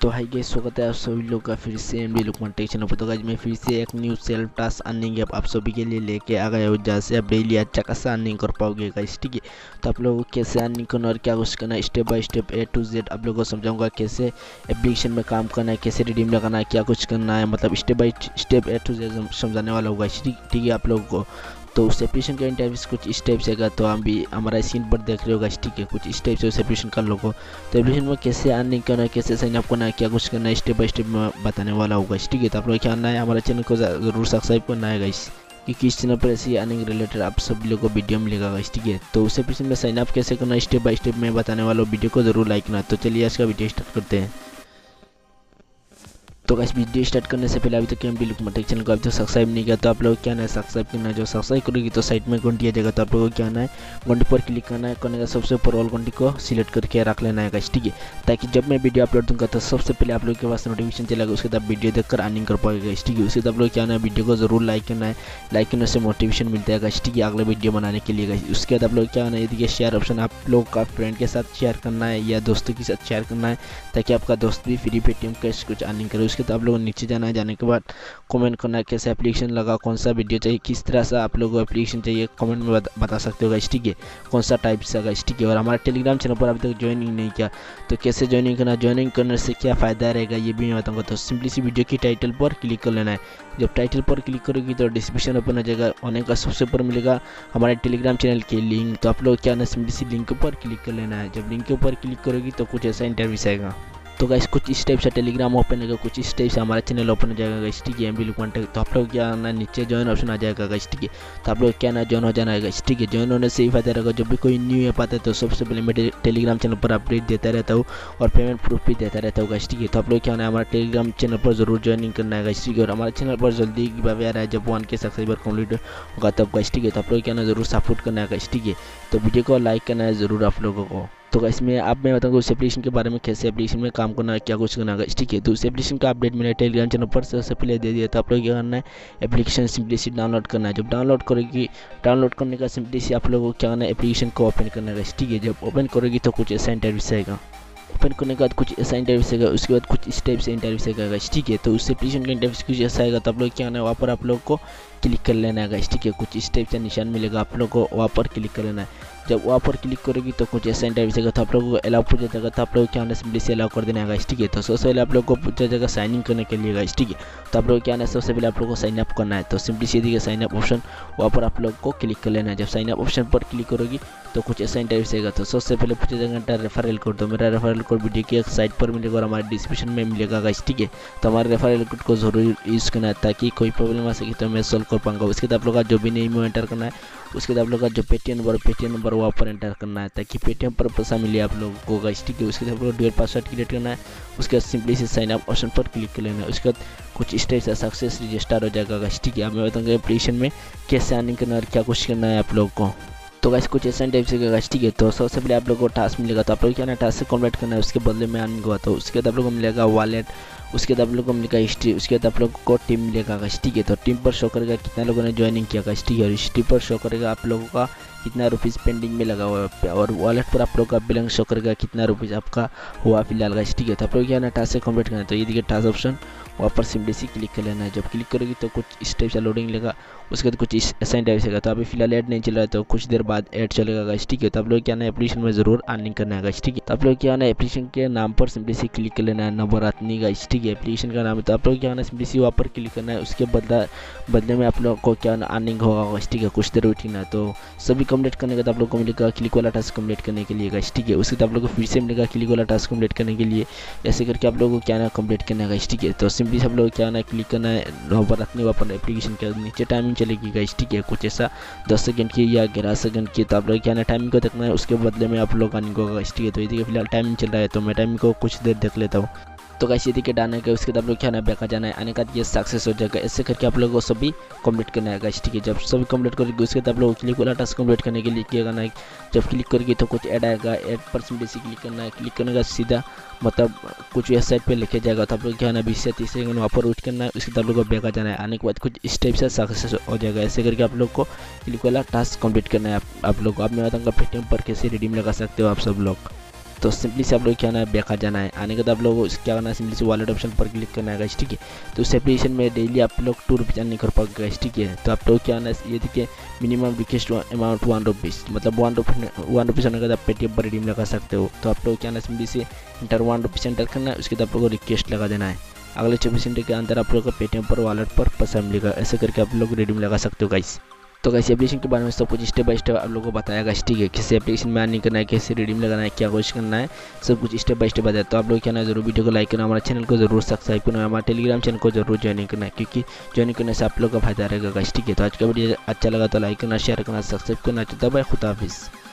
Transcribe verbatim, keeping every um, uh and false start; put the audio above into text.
तो high guys, स्वागत है आप सभी लोग का फिर से एमडी लुकमान टेक चैनल पर। तो गाइस मैं फिर से एक new self task earning app आप सभी के लिए लेके आ गया हूँ, जहाँ से आप डेली अच्छा खासा अर्निंग कर पाओगे गाइस। ठीक है, तो आप लोगों को कैसे अर्निंग करना और क्या कुछ करना है step by step A to Z आप लोगों को समझाऊंगा। कैसे एप्लीकेशन में काम करना है, कैसे रिडीम लगाना है, क्या कुछ करना है, मतलब step by step A to Z समझाने वाला होगा। ठीक है आप लोगों को। तो उस एप्लीकेशन का इंटरफेस कुछ स्टेप्स है, तो हम भी हमारा स्क्रीन पर देख रहे होगा। ठीक है, कुछ स्टेप्स है उस एप्लीकेशन का लोगो। तो एप्लीकेशन में कैसे अर्निंग करना है, कैसे साइन अप करना है, क्या कुछ करना है, स्टेप बाय स्टेप में बताने वाला होगा। ठीक है, तो आप लोग क्या करना है, हमारे चैनल को जरूर सब्सक्राइब करना है गाइस, क्योंकि इस चैनल पर ऐसी अर्निंग रिलेटेड आप सब लोगों को वीडियो मिलेगा गाइस। ठीक है, तो उस एप्लीकेशन में साइन अप कैसे करना है स्टेप बाय स्टेप में बताने वाला वीडियो को जरूर लाइक करना। तो चलिए आज का वीडियो स्टार्ट करते हैं। तो गाइस वीडियो स्टार्ट करने से पहले अभी तक एमडी लुकमान टेक चैनल को अभी तक सब्सक्राइब नहीं किया तो आप लोग क्या ना सब्सक्राइब करना है। जो सब्सक्राइब करोगी तो साइड में घंटी आ जाएगा, तो आप लोगों को क्या ना है घंटी पर क्लिक करना है। करने का सबसे ऊपर ऑल घंटी को सिलेक्ट करके रख लेना है गाइस। ठीक है, ताकि जब मैं वीडियो अपलोड दूंगा तो सबसे पहले आप लोग के पास नोटिफिकेशन चलेगा, उसके बाद वीडियो देखकर अर्निंग कर पाओगे गाइस। ठीक है, उसके बाद आप लोग क्या ना वीडियो को जरूर लाइक करना है। लाइक करने से मोटिवेशन मिलता है गाइस। ठीक है, अगले वीडियो बनाने के लिए गाइस। उसके बाद आप लोग क्या करना है, देखिए शेयर ऑप्शन आप लोग का फ्रेंड के साथ शेयर करना है या दोस्तों के साथ शेयर करना है, ताकि आपका दोस्त भी फ्री पेटीएम कैश कुछ अर्निंग करे। उसके बाद आप लोग नीचे जाना है, जाने के बाद कमेंट करना है कैसे एप्लीकेशन लगा, कौन सा वीडियो चाहिए, किस तरह से आप लोगों को एप्लीकेशन चाहिए, कमेंट में बता, बता सकते हो गाइस। ठीक है, कौन सा टाइप से गाइस। ठीक है, और हमारे टेलीग्राम चैनल पर अभी तक ज्वाइनिंग नहीं किया तो कैसे ज्वाइनिंग करना, ज्वाइनिंग करने से क्या फ़ायदा रहेगा ये भी मैं बताऊंगा। तो सिंपली सी वीडियो की टाइटल पर क्लिक कर लेना है। जब टाइटल पर क्लिक करोगी तो डिस्क्रिप्शन ओपन हो जाएगा, होने का सबसे ऊपर मिलेगा हमारे टेलीग्राम चैनल की लिंक। तो आप लोग क्या ना सिंपली सी लिंक पर क्लिक कर लेना है। जब लिंक के ऊपर क्लिक करोगी तो कुछ ऐसा इंटरव्यूस आएगा। तो गाइस कुछ इस टाइप से टेलीग्राम ओपन होगा, कुछ इस टाइप से हमारा चैनल ओपन हो जाएगा गाइस। ठीक है, एमडी लुकमान टेक। तो आप लोग क्या ना नीचे ज्वाइन ऑप्शन आ जाएगा गाइस। ठीक है, तो आप लोग क्या ना ज्वाइन हो जाना है गाइस। ठीक है, ज्वाइन होने से ही फायदा रहेगा, जब भी कोई न्यू ऐप आता है तो सबसे पहले मैं टेलीग्राम चैनल पर अपडेट देता रहता हूँ और पेमेंट प्रूफ भी देता रहता हूँ गाइस। ठीक है, तो आप लोग क्या ना हमारे टेलीग्राम चैनल पर जरूर ज्वाइनिंग करना है गाइस। ठीक है, और हमारे चैनल पर जल्दी गिव-अवे आ रहा है, जब वन के सब्सक्राइबर कंप्लीट होगा तब गाइस। ठीक है, तो आप लोग क्या ना जरूर सपोर्ट करना है गाइस। ठीक है, तो वीडियो को लाइक करना है जरूर आप लोगों को। तो गाइस मैं अब मैं बताऊंगा उस एप्लीकेशन के बारे में, कैसे एप्लीकेशन में काम करना है, क्या कुछ करना है। ठीक है, तो उस एप्लीकेशन का अपडेट मैंने टेलीग्राम चैनल पर सबसे पहले दे दिया। तो आप लोग क्या करना है, एप्लीकेशन सिंपली सी डाउनलोड करना है। जब डाउनलोड करोगी, डाउनलोड करने का सिंपली सी आप लोगों को क्या करना है, एप्लीकेशन को ओपन करना है। ठीक है, जब ओपन करोगी तो कुछ ऐसा इंटरव्यूस आएगा। ओपन करने के बाद कुछ ऐसा इंटरव्यूस आएगा, उसके बाद कुछ इस टाइप से इंटरव्यूस आएगा। ठीक है, तो उस एप्लीकेशन का इंटरव्यूस कुछ ऐसा आएगा। तो आप लोग क्या करना है, वहाँ पर आप लोग को क्लिक कर लेना है गाइस। ठीक है, कुछ इस टाइप से निशान मिलेगा, आप लोग को वहाँ पर क्लिक कर लेना है। जब वहाँ पर क्लिक करोगी तो कुछ ऐसा इंटरव्यूस आएगा। तो आप लोगों को अलाउ पूछा जाएगा, तो आप लोग क्या है सिंपली से अलाउ कर देना है गाइस। ठीक है, तो सबसे पहले आप लोग को पूछा जाएगा साइन इन करने के लिए गाइस। ठीक है, तो आप लोग क्या है सबसे पहले आप लोग को साइन अप करना है। तो सिंपली सीधी के साइन अप ऑप्शन वहाँ पर आप लोग को क्लिक कर लेना है। जब साइन अप ऑप्शन पर क्लिक करोगी तो कुछ ऐसा इंटरव्यूस आएगा। तो सबसे पहले पूछा जाएगा रेफरल कोड। तो मेरा रेफरल कोड वीडियो की एक साइट पर मिलेगा और हमारे डिस्क्रिप्शन में मिलेगा गाइस। ठीक है, तो हमारे रेफरल कोड को जरूर यूज़ करना है, ताकि कोई प्रॉब्लम आ सके तो मैं सॉल्व कर पाऊंगा। उसके बाद आप लोग का जो भी नेम एंटर करना है, उसके बाद आप लोग का जो पेटीएम नंबर पेटीएम नंबर वहाँ पर एंटर करना है, ताकि पेटीएम पर पैसा मिले आप लोगों को गाइस। ठीक है, उसके बाद आप लोग डुअल पासवर्ड क्रिएट करना है। उसके बाद सिंपली से साइन अप ऑप्शन पर क्लिक कर लेना है। उसके बाद कुछ इस टाइप से सक्सेस रजिस्टर हो जाएगा गाइस। ठीक है, अब मैं बताऊंगा एप्लीकेशन में कैसे अर्निंग करना है और क्या कुछ करना है आप लोग को। तो गाइस कुछ ऐसा टाइप से गाइस। ठीक है, तो सबसे पहले आप लोग को टास्क मिलेगा, तो आप लोग क्या ना टास्क से कन्वर्ट करना है, उसके बदले में अर्निंग हुआ। तो उसके बाद आप लोग को मिलेगा वॉलेट, उसके बाद आप लोग को मिलेगा हिस्ट्री, उसके बाद आप लोग को टीम मिलेगा गाइस। ठीक है, तो टीम पर शो करेगा कितना लोगों ने ज्वाइनिंग किया गाइस। ठीक है, और हिस्ट्री पर शो करेगा आप लोगों का कितना रुपीज़ पेंडिंग में लगा हुआ है, और वॉलेट पर आप लोग का बैलेंस शो करेगा कितना रुपीज़ आपका हुआ फिलहाल गाइस। ठीक है, तो आप लोग क्या ना टास्क से कंप्लीट करना है। तो ये देखिए टास्क ऑप्शन वहाँ पर सिंपली सी क्लिक कर लेना है। जब क्लिक करोगी तो कुछ इस टाइप से लोडिंग लेगा, उसके बाद कुछ इस ऐसा टाइप से। तो अभी फिलहाल ऐड नहीं चल रहा है, तो कुछ देर बाद ऐड चलेगा गाइस। ठीक है, तो आप लोग क्या ना एप्लीकेशन में जरूर अर्निंग करना है गाइस। ठीक है, तो आप लोग क्या ना एप्लीकेशन के नाम पर सिंपली सी क्लिक कर लेना है, नवरत्नी गाइस। ठीक है, एप्लीकेशन का नाम है। तो आप लोग क्या ना सिंपली सी वहाँ पर क्लिक करना है, उसके बदला बदले में आप लोग को क्या ना अर्निंग होगा गाइस। ठीक है, कुछ देर वेटिंग है। तो सभी कंप्लीट करने के बाद आप लोग को मिलेगा क्लिक वाला टास्क कंप्लीट करने के लिए गाइस। ठीक है, उसके बाद आप लोग को फिर से मिलेगा क्लिक वाला टास्क कंप्लीट करने के लिए। ऐसे करके आप लोगों को क्या ना कंप्लीट करना है गाइस। ठीक है, तो सिंपली सब लोग क्या ना क्लिक करना है नवरत्नी वापर एप्लीकेशन के नीचे टाइमिंग चलेगी गाइस। ठीक है, कुछ ऐसा दस सेकंड की या ग्यारह सेकंड की। तो आप लोग क्या ना टाइमिंग को देखना है, उसके बदले में आप लोग अर्निंग होगा गाइस। ठीक है, तो ये देखिए फिलहाल टाइमिंग चल रहा है, तो मैं टाइमिंग को कुछ देर देख लेता हूँ। तो गाइस ये देखिए डालने के उसके बाद आप लोग क्या ना बैक आ जाना है, आने का ये सक्सेस हो जाएगा। ऐसे करके आप लोगों को सभी कंप्लीट करना है गाइस। ठीक है, जब सभी कंप्लीट करोगे उसके बाद आप लोग क्लिक वाला टास्क कंप्लीट करने के लिए क्या करना है, जब क्लिक करोगे तो कुछ ऐड आएगा, ऐड पर सिंपली से क्लिक करना है। क्लिक करने का सीधा मतलब कुछ वेबसाइट पे लिखे जाएगा। तो आप लोग क्या ना बीस से तीस सेकंड वहाँ पर वेट करना है, उसके बाद आप लोग को बैक आ जाना है। आने के बाद कुछ इस टाइप से सक्सेस हो जाएगा। ऐसे करके आप लोग को क्लिक वाला टास्क कंप्लीट करना है आप, आप लोग। अब मैं बताऊँगा पेटीएम पर कैसे रिडीम लगा सकते हो आप सब लोग। तो सिंपली से आप लोग क्या ना है बैक आ जाना है। आने के बाद आप लोगों को क्या करना है, सिंपली से वॉलेट ऑप्शन पर क्लिक करना है गाइस, ठीक है। तो इस एप्लीकेशन में डेली आप लोग टू रुपीज़ अर्न नहीं कर पाओगे गाइस, ठीक है। तो आप लोग क्या ना ये देखिए minimum request amount one rupees, मतलब वन रुपीज़ वन रुपीज़ होने के बाद आप पेटीएम पर रिडीम लगा सकते हो। तो आप लोग क्या ना सिंपली से इंटर वन रुपीज़ एंटर करना है, उसके बाद आप लोग को रिक्वेस्ट लगा देना है। अगले चौबीस घंटे के अंदर आप लोग को पेटीएम पर वॉलेट पर पैसा मिलेगा। ऐसे करके आप लोग रिडीम लगा सकते हो गाइस। तो कैसे एप्लीकेशन के बारे में सब कुछ स्टेप बाय स्टेप आप लोगों को बताया गाइस, ठीक है। कैसे एप्लीकेशन में अर्निंग करना है, कैसे रिडीम लगाना है, क्या कुछ करना है, सब कुछ स्टेप बाय स्टेप बताया। तो आप लोग क्या ना जरूर वीडियो को लाइक करना, हमारे चैनल को जरूर सब्सक्राइब करना, हमारे टेलीग्राम चैनल को जरूर ज्वाइन करना है, क्योंकि ज्वाइन करने से आप लोग का फायदा रहेगा गाइस, ठीक है। तो आज का वीडियो अच्छा लगा तो लाइक करना, शेयर करना, सब्सक्राइब करना। तो बाय, खुदा हाफिज़।